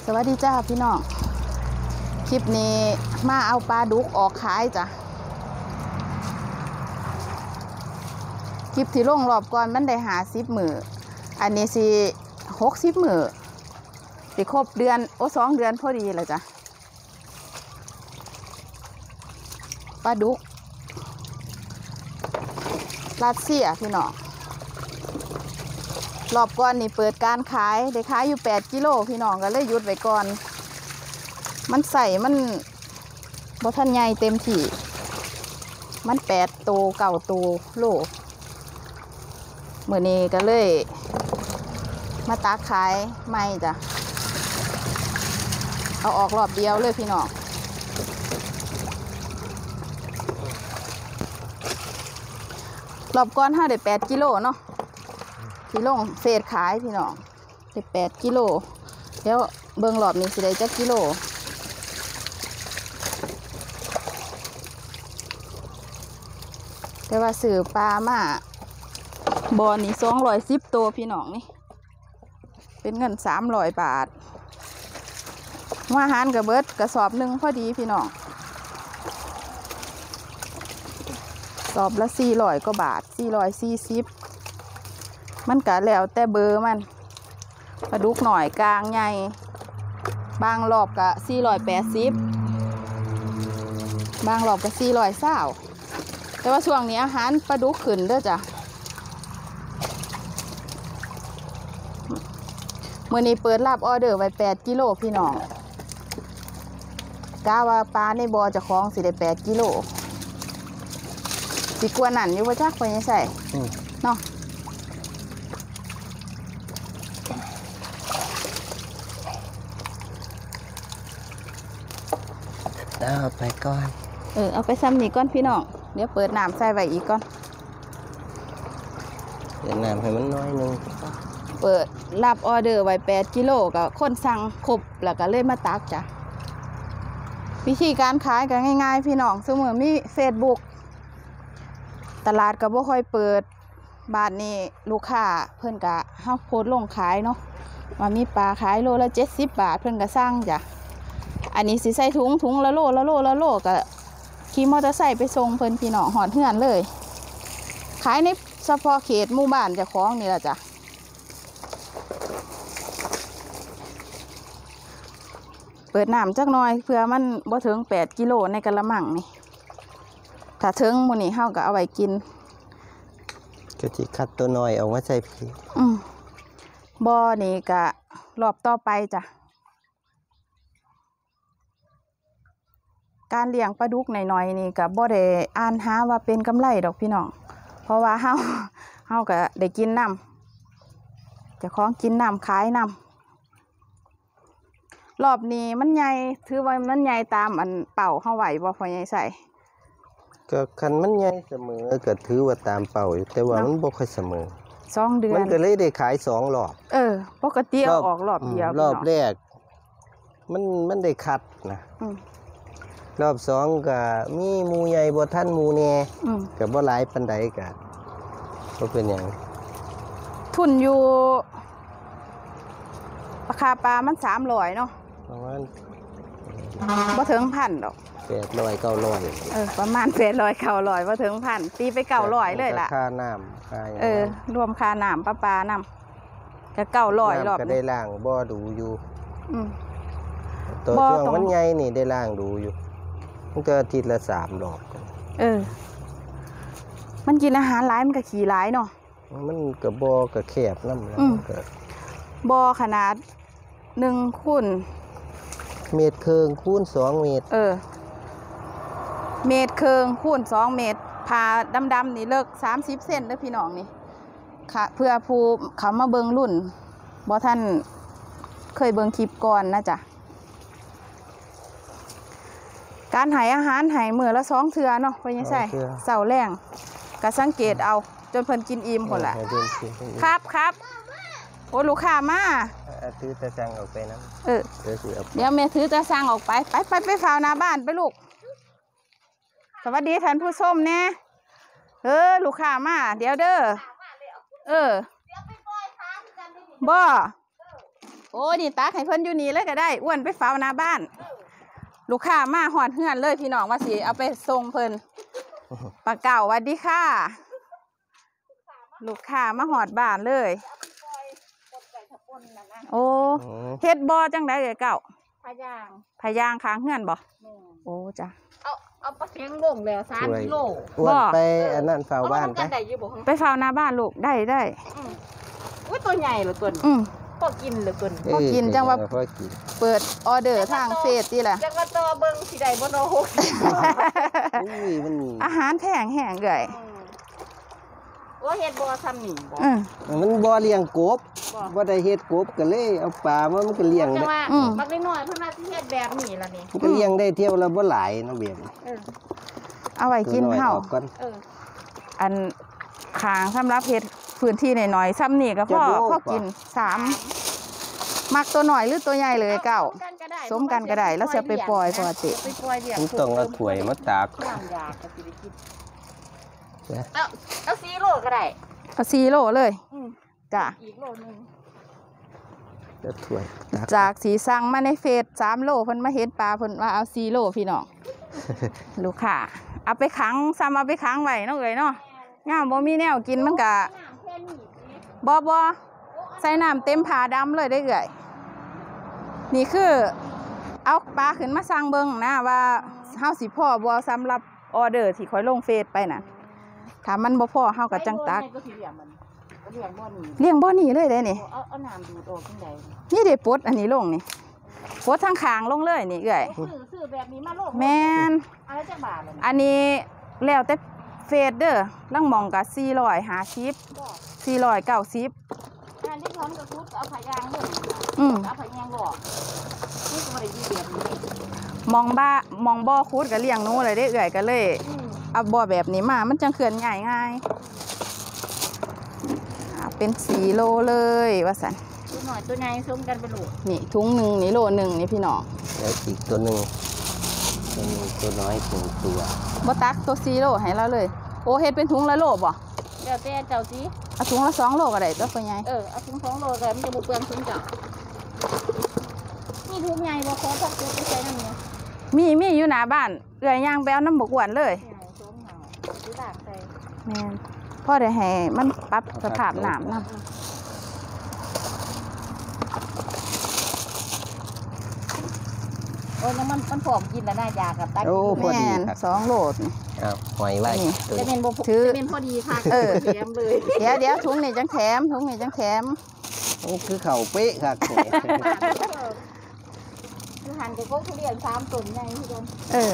สวัสดีจ้าพี่น้องคลิปนี้มาเอาปลาดุกออกขายจ้ะคลิปที่ลงรอบก่อนมันได้50 มื้ออันนี้สิ60 มื้อสิครบเดือน2 เดือนพอดีเลยจ้ะปลาดุกรัสเซียพี่น้องรอบก่อนนี่เปิดการขายได้ขายอยู่8 กิโลพี่น้องก็เลยหยุดไว้ก่อนมันใส่มันบ่ทันใหญ่เต็มที่มัน8 โต 9 โตโลมื้อนี้ก็เลยมาตักขายใหม่จ้ะเอาออกรอบเดียวเลยพี่น้องรอบก่อนได้8 กิโลเนาะที่ลงเฟสขายพี่น้องได้8 กิโลเดี๋ยวเบิ่งรอบนี้สิได้จักกิโลแต่ว่าซื้อปลามาบ่อนี่210 ตัวพี่น้องนี่เป็นเงิน300 บาทว่าอาหารกับเบิดกระสอบหนึ่งพอดีพี่น้องสอบละ400 กว่าบาท440มันก็แล้วแต่เบอร์มันปลาดุกหน่อยกลางใหญ่บางรอบก็480บางรอบก็420แต่ว่าช่วงนี้อาหารปลาดุกขึ้นเด้อจ้ะมื้อนี้เปิดรับออเดอร์ไว้8 กิโลพี่น้องกะว่าปลาในบ่อเจ้าของสิได้8 กิโลสิกว่านั่นอยู่บ่จักเพิ่นยังใส่เนาะเอาไปก่อนเอาไปซ้ำนี่ก่อนพี่น้องเดี๋ยวเปิดน้ำใส่ไว้อีกก่อนเดี๋ยวน้ำให้มันน้อยนึงเปิดรับออเดอร์ไว้8 กิโลกับคนสั่งครบแล้วก็เลยมาตักจ้ะวิธีการขายก็ง่ายๆพี่น้องสมมุติมี Facebook ตลาดก็บ่ค่อยเปิดบาทนี้ลูกค้าเพิ่นก็เฮาโพสต์ลงขายเนาะว่ามีปลาขายโลละ70 บาทเพิ่นก็สั่งจ้ะอันนี้สิใส่ถุงละโลก็ขี่มอเตอร์ไซค์ไปส่งเพิ่นพี่น้องหอดเฮือนเลยขายในเฉพาะเขตหมู่บ้านเจ้าของนี่ล่ะจ้ะเปิดน้ำจักหน่อยเพื่อมันบ่ถึง8 กิโลในกะละมังนี่ถ้าถึงมื้อนี้เฮาก็เอาไว้กินก็สิคัดตัวน้อยเอามาใส่พี่บ่อนี่ก็รอบต่อไปจ้ะการเลี้ยงปลาดุกหน่อยๆนี่ก็บ่ได้อ่านหาว่าเป็นกำไรดอกพี่น้องเพราะว่าเฮาก็ได้กินน้ำเจ้าของกินน้ำขายน้ำรอบนี้มันใหญ่ถือว่ามันใหญ่ตามอันเป่าเฮาไหวบ่พอใหญ่ใส่ก็คันมันใหญ่เสมอก็ถือว่าตามเป้าอยู่แต่ว่ามันบ่ค่อยเสมอ 2 เดือนมันก็เลยได้ขาย2 รอบปกติเอาออกรอบเดียวรอบแรกมันได้คัดนะรอบ2ก็มีหมูใหญ่บ่ทันหมูแน่ก็บ่หลายปานใดก็บ่เป็นหยังทุนอยู่ราคาปลามัน300เนาะประมาณบ่ถึง1,000ดอก 800 900 ประมาณ800 900บ่ถึง1,000ตีไป900เลยล่ะค่าน้ำค่ารวมค่าน้ำปลาน้ำก็900รอบก็ได้ล้างบ่อดูอยู่ตัวช่วงมันใหญ่นี่ได้ล้างดูอยู่มันก็อาทิตย์ละ3 รอบมันกินอาหารหลายมันก็ขี้หลายเนาะมันก็บ่ก็แคบนำแล้วก็บ่ขนาด1 คูณ 1.5 เมตรคูณ2 เมตร 1.5 เมตรคูณ2 เมตรผ่าดำๆนี่เลิก30 เซนเด้อพี่น้องนี่ค่ะเพื่อผู้เขามาเบิ่งรุ่นบ่ท่านเคยเบิ่งคลิปก่อนนะจ๊ะการให้อาหารให้มื้อละ2 เทื่อเนาะเพิ่นยังใส่เช้าแรงก็สังเกตเอาจนเพิ่นกินอิ่มพุ่นล่ะครับโอ้ลูกค้ามาถือตะสั่งออกไปนะเดี๋ยวแม่ถือตะสั่งออกไปไปฝ้าวหน้าบ้านไปลูกสวัสดีท่านผู้ชมแน่ลูกค้ามาเดี๋ยวเด้อบ่โโอ้นี่ตักให้เพิ่นอยู่นี่เลยก็ได้อ้วนไปเฝ้าหน้าบ้านลูกค้ามาหอดเฮือนเลยพี่น้องว่าสิเอาไปส่งเพิ่นปลาเก่าสวัสดีค่ะลูกค้ามาหอดบ้านเลยโอ้เฮ็ดบ่จังได๋เก่าพะยางค้างเฮือนบ่โอ้จ้ะเอาปลาเค็งลงแล้ว3 กิโลอ้วนไปอันนั้นเฝ้าบ้านไปเฝ้าหน้าบ้านลูกได้อุ้ยตัวใหญ่เหลือเกินพอกินเหลือเกินพอกินจังว่าเปิดออเดอร์ทางเฟซนี่แหละจังว่าตัวเบิ่งสิได้บ่เนาะอาหารแพงแห้งเอ้ยว่าเฮ็ดบ่ซ้ำนี่บ่มันบ่เลี้ยงกบบ่ได้เฮ็ดกบก็เลยเอาปลามันก็เลี้ยงได้บักน้อยเพิ่นว่าสิเฮ็ดแบบนี้ล่ะนี่มันก็เลี้ยงได้เที่ยวละบ่หลายเนาะเบียร์เอาไว้กินเฮาอันคางสำหรับเฮ็ดพื้นที่หน่อยๆซ้ำนี่ก็พอกิน3มักตัวหน่อยหรือตัวใหญ่เลยเก่าสมกันก็ได้แล้วจะไปปล่อยปกติมันต้องเอาถ้วยมาตากเอา4 โลก็ได้เอา4 โลเลยจ้ะอีกโลนึงจะถ้วยจากสีสั่งมาในเฟซ3 โลเพิ่นมาเฮ็ดปลาเพิ่นว่าเอา4 โลพี่น้องลูกค้าเอาไปขังซ้ำเอาไปขังไว้เนาะเอ้ยเนาะงามบ่มีแนวกินมันก็บ่ใส่น้ำเต็มผาดำเลยได้เอ่ยนี่คือเอาปลาขึ้นมาสั่งเบิ่งนะว่าเฮาสิพอบ่สำหรับออเดอร์ที่ค่อยลงเฟซไปน่ะถ้ามันบ่พอเฮาก็จังตักเลี้ยงบ่อนี่เลยเด้นี่เอาน้ำดูดออกจังได๋นี่เด้ปดอันนี้ลงนี่ปดทางข้างลงเลยนี่เอ่ยซื้อแบบนี้มาลงแม่นอะไรจักบาทล่ะอันนี้แล้วแต่เฟซเด้อลังมองก็450 490 อันที่พร้อมกับซุปเอาผายางลงเอาผายางบ่นี่ก็บ่ได้ดีแบบนี้มองบ่อคูดก็เลี้ยงหนูเลยได้เอื่อยก็เลยเอาบ่อแบบนี้มามันจังเขื่อนใหญ่ง่ายเป็น4 โลเลยว่าสันตัวหน่อยตัวใหญ่ส้มกันไปโลนี่ถุง1นี่โล1นี่พี่น้องแล้วอีกตัวหนึ่งตัวน้อย1ตัวบ่ตักตัว4 โลให้เราเลยโอเฮ็ดเป็นถุงละโลบ่เดี๋ยวแต่เจ้าสิเอาถุงละ2 โลก็ได้ตัวใหญ่เอาถุง2 โลก็มันจะบ่เปลืองถุงเจ้านี่ถุงใหญ่บ่พอพักตัวไปใส่น้ำเนี่ยมีอยู่หน้าบ้านเอื่อยย่างแบวน้ำบกหวานเลยแม่นพ่อได้ให้มันปรับสภาพน้ำน้ำโอ้ยมันผอมกินแล้วน่ายากับตักแม่น2 โลหอยไว้จะเป็นพอดีค่ะแถมเลยเดี๋ยวถุงนี่จังแถมโอ้คือเข่าเป๊ะค่ะคือหั่นกับทุเรียน3 ต้นใหญ่พี่ดม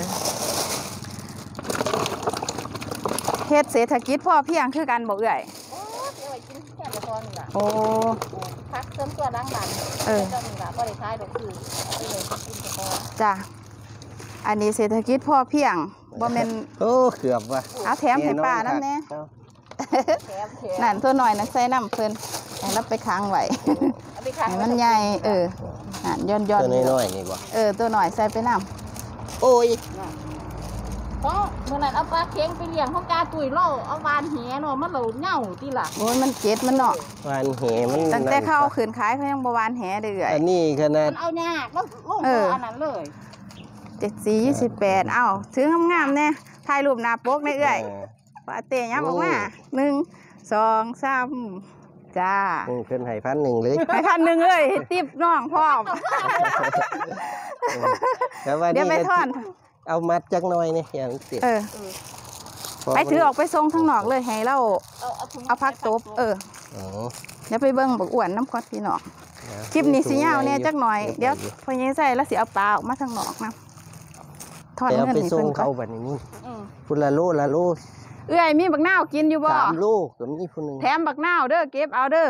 เฮ็ดเศรษฐกิจพ่อเพียงคือกันบ่เอื่อยโอ้เดี๋ยวไว้กินแค่ละตอนนึงล่ะโอ้พักเติมตัวล้างบ้านเจ้านึงล่ะบ่ได้ขายดอกคือเลยกินแต่พอจ้ะอันนี้เศรษฐกิจพ่อเพียงบ่แม่นโอ้เกือบว่ะเอาแถมให้ป้านำแน่นั่นตัวหน่อยนักใส่น้ำเพิ่นให้รับไปค้างไว้ให้มันใหญ่นั่นย้อนตัวน้อยนี่บ่ตัวหน่อยใส่ไปน้ำโอ้ยเพราะเมื่อนั้นเอาปลาเค็งไปเลี้ยงเขากาตุยเล่าเอาวานแหเนาะมันเหล่าเน่าตีหลักโอ้ยมันเจ็ดมันเนาะวานแหมันตั้งแต่เข้าขืนขายเขายังบวานแหเดือยอันนี้ขนาดมันเอาหน้าก็ลงอันนั้นเลย 74 28ถืองามๆเนี่ยถ่ายรูปหน้าปกในเอื่อยปาเตะยับออกมา1 2 3จ้าขึ้นให้1,000เลยให้1,000เลยติ๊บน้องพร้อมเดี๋ยวไปทอนเอามัดจักหน่อยนี่อย่างติดไปถือออกไปส่งทั้งนอกเลยให้เราเอาพักตบเดี๋ยวไปเบิ้งบักอ้วนน้ำคอดพี่น้องคลิปนี้สิยาวเนี่ยจักหน่อยเดี๋ยวพอยังใส่แล้วสิเอาปลาออกมาทั้งนอกนะทอดเงินไปส่งเขาแบบนี้พุ่นละโลเอ้ยมีบักนาวกินอยู่บ่ 3 โลก็มีพุ่นนึงแถมบักนาวเด้อเก็บเอาเด้อ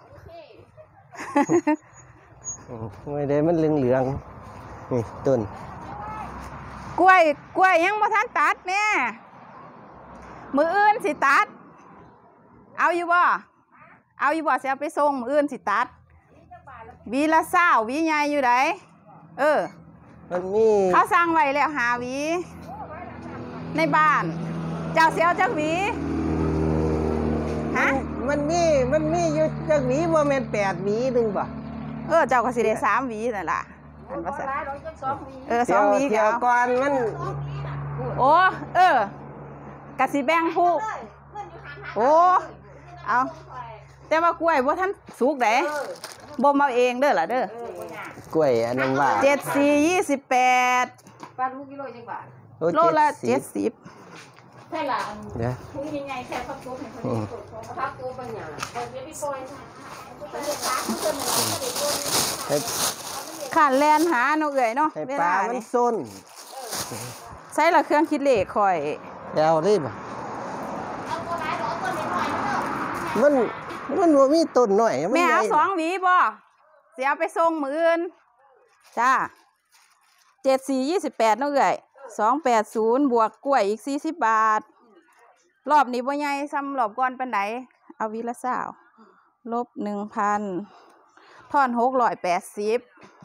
ไม่ได้มันเหลืองๆนี่ต้นกล้วยยังบ่ทันตัดแม่มืออื่นสิตัดเอาอยู่บ่สิเอาไปส่งมืออื่นสิตัดวีละ20วีใหญ่อยู่ไหนมันมีเขาสั่งไว้แล้ว5 วีในบ้านเจ้าเสียวจักหวีฮะมันมีอยู่จักหวีบ่แม่น8 หวีนึงบ่เจ้าก็สิได้3หวีนั่นล่ะอันว่าซั่นร้ายร้อยจัก2 วี 2หวีเที่ยวก็ก่อนมันโอ้กะสิแบ่งผู้โอ้เอาแต่ว่ากล้วยบ่ทันสุกเด้บ่มาเองเด้อล่ะเด้อกล้วยอันนั้นว่า 7428 ปลาลูกกิโลจังบาทโลละ 70 70 ใช่ล่ะเดี๋ยวถุงใหญ่ๆแค่พักตัวให้คนนี้พักตัวปัญญาเอาเดี๋ยวพี่ปอยค่ะก็จะล้างเพิ่นน่ะก็ได้ตัวนี้ให้ขานแลนหาเนาะเอ้ยเนาะให้เวปลาลามันนี่ส้นใช้ละเครื่องคิดเลขข่อยแล้วได้บ่เอาตัวร้ายเอาตัวน้อยๆเนาะมันบ่มีต้นหน่อยแม่เอาใหญ่ 2หวีบ่สิเอาไปส่งมื้ออื่นจ้า7428เนาะเอ้ย280บวกกล้วยอีก40บาทรอบนี้บ่ใหญ่ซ้ำรอบก่อนปานใดเอาวีละ20ลบ 1,000 ทอน680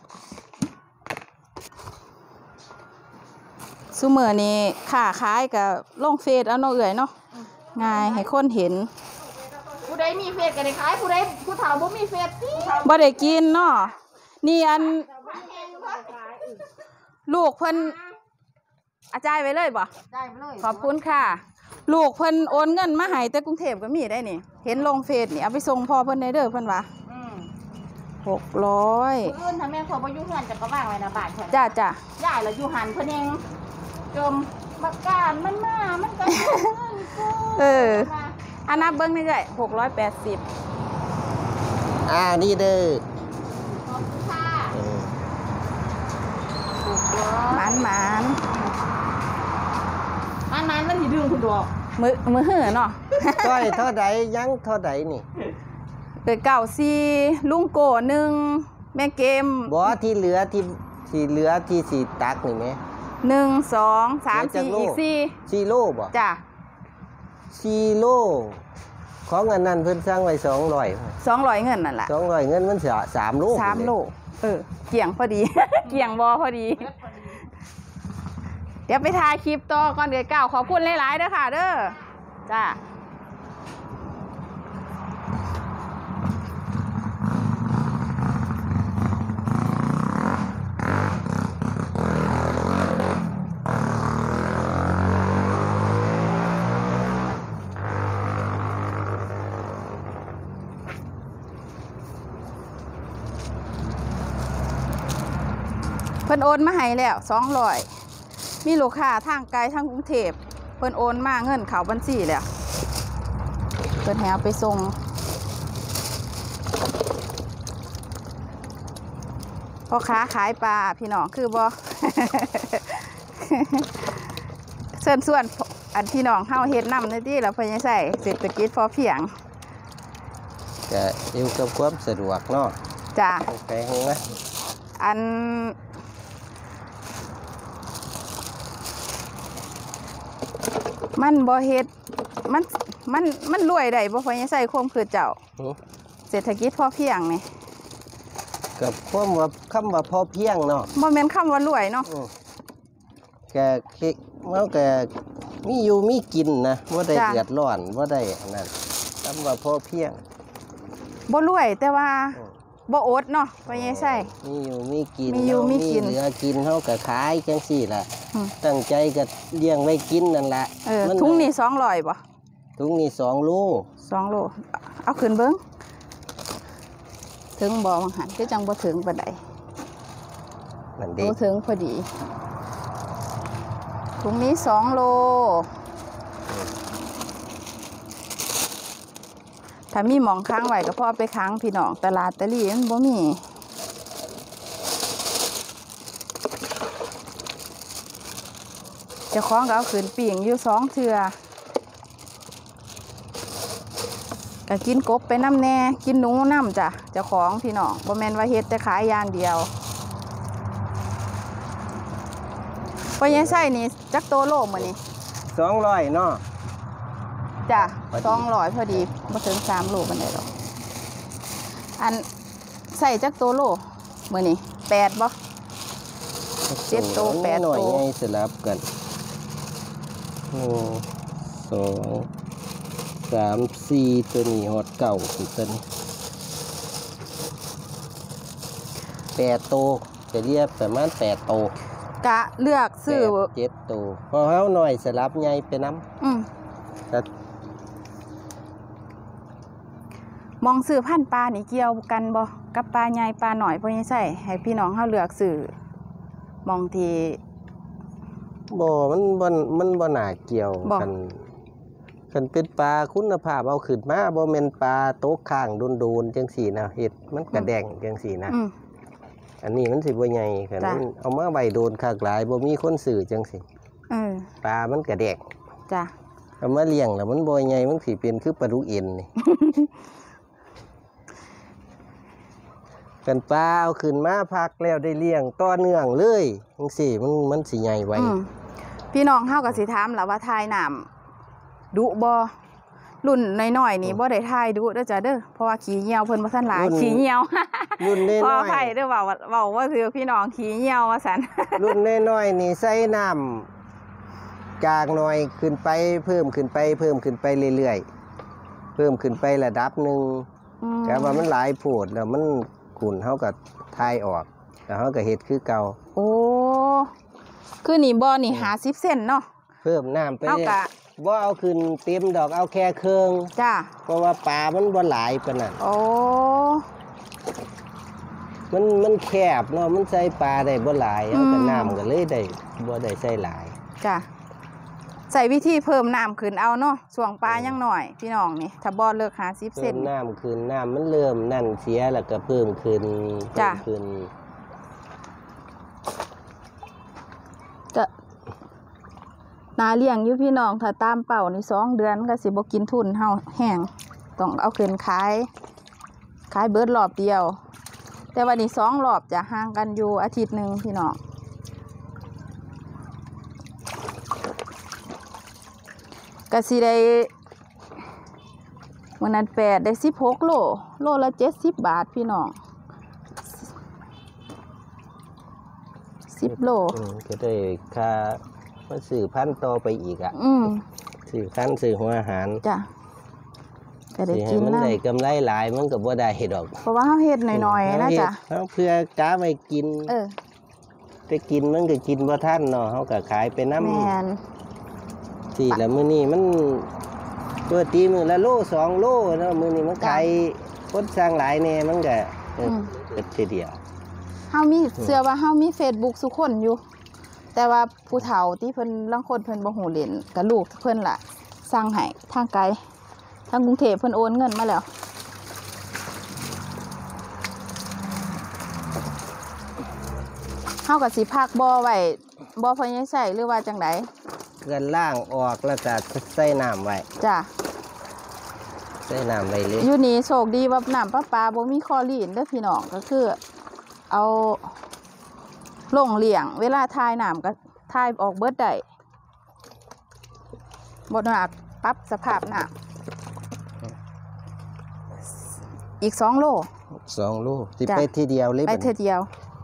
ซุมื้อนี้ค้าขายก็ลงเฟซเอาเนาะเอ้ยเนาะง่ายให้คนเห็นผู้ใดมีเฟซก็ได้ขายผู้ใดผู้เฒ่าบ่มีเฟซสิบ่ได้กินเนาะนี่อันลูกเพิ่นอาจารย์ไว้เลยบ่ได้ไปเลยขอบคุณค่ะ ลูกเพิ่นโอนเงินมาให้แต่กรุงเทพก็มีได้นี่ เห็นลงเฟซนี่เอาไปส่งพ่อเพิ่นได้เด้อเพิ่นว่าผู้ 600 อื่นถ้าแม่ขอบ่อยู่เฮือนจะก็วางไว้หน้าบ้านเพิ่นจ้าจ้าย้ายแล้วอยู่หันเพิ่นเองจมบักการมันมามันก็อยู่เงินกูอันนับเบิ่งนี่ได้680 นี่เด้อขอบคุณค่ะหมานมันสิดึงคุณดอกมือหือเนาะก้อยเท่าใดยังเท่าใดนี่เก่าซีลุงโกหนึ่งแม่เกมบ่ที่เหลือที่สีตักนี่แม่ 1 2 3 4อีก4 4โลบ่จ้ะ 4โลของอันนั้นเพิ่นสั่งไว้200 200เงินนั่นแหละ 200เงินมัน3โล 3 โลเกี่ยงพอดี เกี่ยงบอพอดี เดี๋ยวไปถ่ายคลิปต่อก่อนเดือน9ขอบคุณหลายๆเด้อค่ะเด้อจ้าเพิ่นโอนมาให้แล้ว200มีลูกค้าทางไกลทางกรุงเทพเพิ่นโอนมาเงินเข้าบัญชีแล้วเพิ่นให้เอาไปส่งพ่อค้าขายปลาพี่น้องคือบ่ เชิญส่วนอันพี่น้องเฮาเฮ็ดนำในที่แล้วเพิ่นยังใส่เศรษฐกิจพอเพียงก็อยู่กับความสะดวกเนาะจ้ะแพงนะอันมันบ่เฮ็ดมันรวยได้บ่พอยังใส่ความคือเจ้าเศรษฐกิจพอเพียงนี่กับความว่าคำว่าพอเพียงเนาะบ่แม่นคำว่ารวยเนาะก็มันก็มีอยู่มีกินนะบ่ได้เดือดร้อนบ่ได้อันนั้นคำว่าพอเพียงบ่รวยแต่ว่าบ่อดเนาะพอยังใส่มีอยู่มีกินมีอยู่มีกินเหลือกินเฮาก็ขายจังซี่ล่ะอืมตั้งใจก็เลี้ยงไว้กินนั่นล่ะมัถุงนี้200บ่ถุงนี้2โล 2โลเอาขึ้นเบิ่งถึงบ่ว่าหั่นคือจังบ่ถึงปานใดนั่นบ่เด้ถึงพอดีถุงนี้2โลถ้ามีหมองค้างไว้ก็พอเอาไปค้างพี่น้องตลาดตะลี่มันบ่มีเจ้าของก็เอาขึ้นปิ่งอยู่2เทื่อก็กินกบไปน้ำแน่กินหนูน้ำจ้ะเจ้าของพี่น้องบ่แม่นว่าเฮ็ดแต่ขายอย่างเดียวปยังใส่นี่จักโตโลมื้อนี้ 200เนาะจ้ะพอดี 200พอดีบ่ถึง3โลปานใดหรอกอันใส่จักโตโลมื้อนี้8บ่ 7โต8 หน่อยโตให้สลับกัน1 2 3 4ตัวนี้ฮอดเก่าคือตัวนี้ 8 โตจะเรียกประมาณ8 โตกะเลือกซื้อ 7 โตพอเฮาหน่อยสลับใหญ่ไปนำอืมแต่มองซื้อพันธุ์ปลานี่เกี่ยวกันบ่กับปลาใหญ่ปลาหน่อยบ่ใช่ใส่ให้พี่น้องเฮาเลือกซื้อมองที่บ่มันบ่น่าเกี่ยวบ่คันเป็นปลาคุณภาพเอาขึ้นมาบ่แม่นปลาตกข้างโดนๆจังซี่นะเฮ็ดมันกระแดงจังซี่นะอืมอันนี้มันสิบ่ใหญ่คันจ้ะมันเอามาไว้โดนคักหลายบ่มีคนซื้อจังซี่เออปลามันกระแดงจ้ะเอามาเลี้ยงแล้วมันบ่ใหญ่มันสิเป็นคือปลาดุกเอ็นนี่ กันปลาเอาขึ้นมาพักแล้วได้เลี้ยงต่อเนื่องเลยจังซี่มันสิใหญ่ไว้อืมพี่น้องเฮาก็สิถามล่ะว่าทายน้ำดุบ่รุ่นน้อยๆนี่บ่ได้ทายดุเด้อจ้ะเด้อเพราะว่าขี้เหี่ยวเพิ่นบ่ทันหลายขี้เหี่ยวรุ่นน้ขอออภัยยเด้อเว้าว่าคือพี่น้องขี้เหี่ยวว่าซั่นๆรุ่นน้อยๆนี่ใส่น้ำจางหน่อยขึ้นไปเพิ่มขึ้นไปเรื่อยๆเพิ่มขึ้นไประดับหนึงอืมแต่ว่ามันหลายโพดแล้วมันขุ่นเฮาก็ทายออกแล้วเฮาก็เฮ็ดคือเก่าโอ้คือนี่บ่อนี่50 เซนเนาะเพิ่มน้ำไปเฮาเรื่อยก็บ่เอาขึ้นเต็มดอกเอาแค่เครื่องจ้าเพราะว่าปลามันบ่หลายปานนั้นโอ้มันแคบเนาะมันใส่ปลาได้บ่หลายเอาแต่น้ำก็เลยได้บ่ได้ใส่หลายจ้าใส่วิธีเพิ่มน้ำขึ้นเอาเนาะช่วงปลายังหน่อยพี่น้องนี่ถ้าบ่อเลิก50 เซเพิ่นมน้ำขึ้นน้ำมันเริ่มนั่นเสียแล้วก็เพิ่มขึ้นจ้ะเพิ่มขึ้นจะนาเลี้ยงอยู่พี่น้องถ้าตามเป่านี่2 เดือนก็สิบ่กินทุนเฮาแห้งต้องเอาขึ้นขายเบิดรอบเดียว แต่วันนี้2 รอบจะห่างกันอยู่อาทิตย์หนึงพี่น้องก็สิได้วันนั้น8ได้16 โลละ70 บาทพี่น้อง10 โลก็ได้ค่ามาซื้อพันธุ์ต่อไปอีกอ่ะอืมซื้อพันธุ์ซื้อหัวอาหารจ้ะก็ได้สิให้กินมันนะได้กำไรหลายมันก็บ่ได้ดอกเพราะว่าเฮาเฮ็ดหน่อยๆนะจ๊ะเฮาเพื่อกาไว้กินเออไปกินมันก็กินบ่ทันเนาะเฮาก็ขายไปน้ำแม่นที่ละมื้อนี้มันปกติมื้อละโล2 โลเนาะมื้อนี้มันขายคนสร้างหลายแน่มันก็เกิดทีเดียวเฮามีเชื่อว่าเฮามี Facebook สุคนอยู่ แต่ว่าผู้เฒ่าที่เพิ่นลางคนเพิ่นบ่ฮู้เล่นก็ลูกเพิ่นล่ะสั่งให้ทางไกลทางกรุงเทพเพิ่นโอนเงินมาแล้วเฮาก็สิพักบ่ไว้บ่พอยังใช้หรือว่าจังไดเกินล่างออกแล้วก็ใส่น้ำไว้จ้ะใส่น้ำไว้เลยอยู่นี่โชคดีว่าน้ำประปาบ่มีคลอรีนเด้อพี่น้องก็คือ เอาลงเลี้ยงเวลาทายน้ำก็ทายออกเบิดได้บ่หนักปรับสภาพน้ำอีก2 โล 2 โลสิจ้ะไปทีเดียวเลยไปบัดเธนี้อเดียว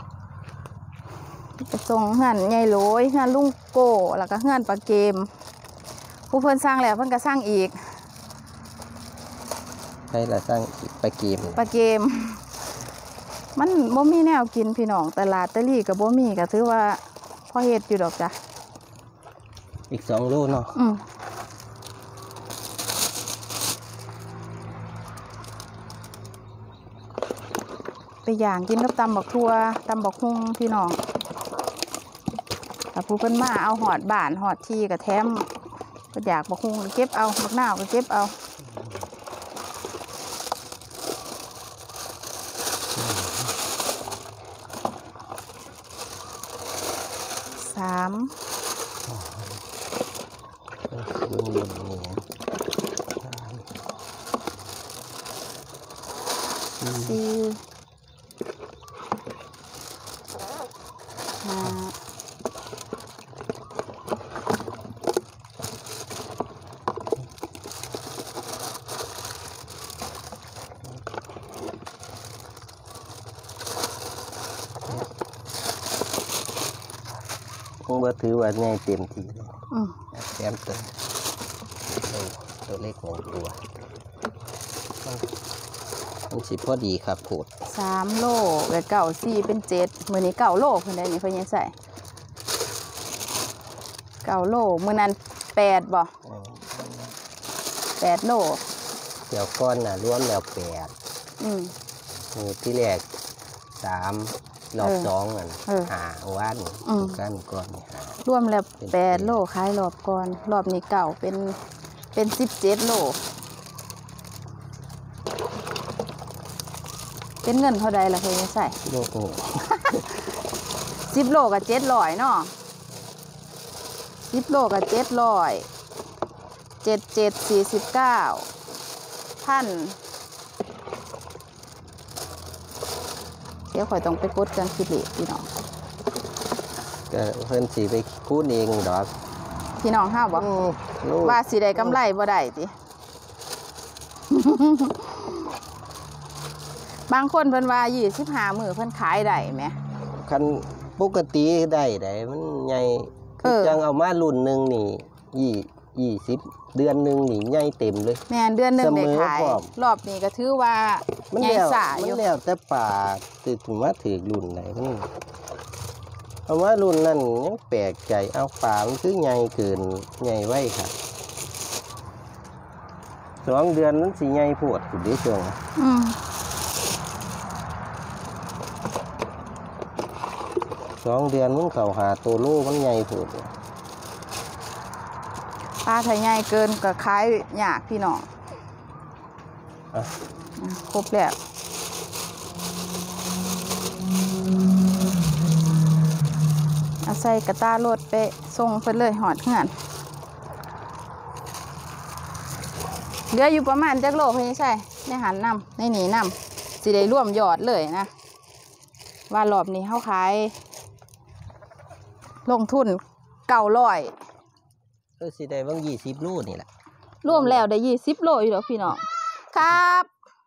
ไปส่งเฮือนใหญ่โหลยเฮือนลุงโก้แล้วก็เฮือนปลาเกม ผู้เพิ่นสร้างแล้วเพิ่นก็สร้างอีกให้ละสร้างไปกินปลาเกม มันบ่มีแนวกินพี่น้องตลาดตะลี่ก็บ่มีก็ถือว่าพอเฮ็ดอยู่ดอกจ้ะอีก2 โลเนาะไปย่างกินกับตำบักทั่วตำบักฮุ่งพี่น้องถ้าผู้เพิ่นมาเอาหอดบ้านหอดที่ก็แถมก็อยากบักฮุ่งก็เก็บเอาบักนาวก็เก็บเอา3 4 5 คงบ่ถือว่าใหญ่เต็มที่เลย แถมตัวเล็ก1 ตัวมันสิพอดีครับโพด 3 โลกับเก่า4เป็น7มื้อนี้9 โลเพิ่นได้นี่เพิ่นยังใส่9 โลมื้อนั้น8บ่8 โลเดี๋ยวก้อนน่ะรวมแล้ว8มือที่แรก3รอบ2นั่น5วันกันก่อนรวมแล้ว8 โลขายรอบก่อนรอบนี้เก่าเป็น17 โลเป็นเงินเท่าใดล่ะเพิ่นยังใส่โลโก้ 10 โลกับ700เนาะ10 โลกับ700 7749,000เดี๋ยวข่อยต้องไปกดกันคิดเลขพี่น้องก็เพิ่นสิไปคูณเองดอกพี่น้องห้าบอกว่าสิได้กำไรบ่ได้ติ บางคนเพิ่นว่า25 มื้อเพิ่นขายได้ไหมคันปกติได้มันใหญ่จังเอามารุ่นนึงนี่20เดือนนึงนี่ใหญ่เต็มเลยแม่นเดือนนึงได้ขายรอบนี้ก็ถือว่าใหญ่สาอยู่มันแล้วแต่ป่าถึงมาถือรุ่นไหนมันเอาว่ารุ่นนั้นยังแปลกใจเอาป่ามันคือใหญ่เกินใหญ่ไว้ค่ะ2 เดือนนั้นสิใหญ่โพดอยู่เด้ช่วง2 เดือนมันเข้าหาตัวโลมันใหญ่โพดปลาไทยใหญ่เกินก็ขายยากพี่น้องครบแล้วเอาใส่กระตารถไปส่งไปเลยหอดเงินเหลืออยู่ประมาณจักโลพี่ใช่ในหันนำในหนีนำสิได้ร่วมยอดเลยนะว่ารอบนี้เขาขายลงทุน900 สิได้บาง20 โลนี่แหละรวมแล้วได้20 โลอยู่หรอพี่น้องครับ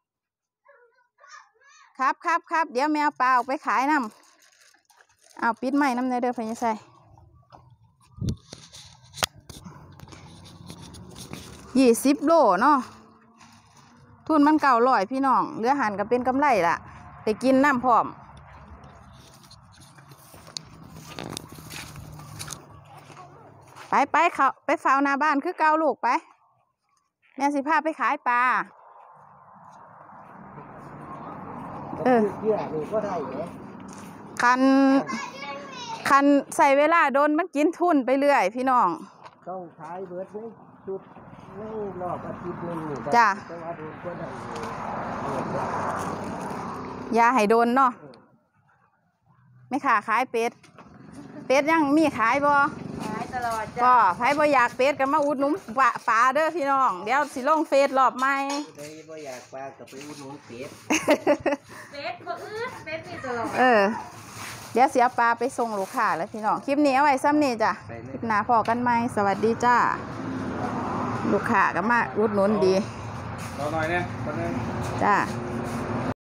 เดี๋ยวแมวปลาออกไปขายน้ำเอาปิดไม้น้ำในเด้อพี่ใส่20 โลเนาะทุนมัน900พี่น้องเหลือหันก็เป็นกำไรละไปกินน้ำพร้อมไปเขาไปเฝ้าหน้าบ้านคือเกาลูกไปแม่สิพาไปขายปลาเยอะนี่ก็ได้คันใส่เวลาโดนมันกินทุนไปเรื่อยพี่น้องต้องขายเบิดเลยชุดไม่รอบอาทิตย์นึงนี่จ้ะอย่าให้โดนเนาะไม่ขาขายเป็ดยังมีขายบ่ตลอดจ้ะก็ไผบ่อยากเป็ดกันมาอุดหนุนปลาเด้อพี่น้องเดี๋ยวสิลงเฟซรอบใหม่ได้บ่อยากปลาก็ไปอุดหนุนเป็ดบ่เป็ดนี่ตลอดเดี๋ยวเสียปลาไปส่งลูกค้าแล้วพี่น้องคลิปนี้เอาไว้ซ้ำนี่จ้ะคลิปหน้าพอกันใหม่สวัสดีจ้าลูกค้าก็มาอุดหนุนดีรอหน่อยเนี่ยคนนึงจ้า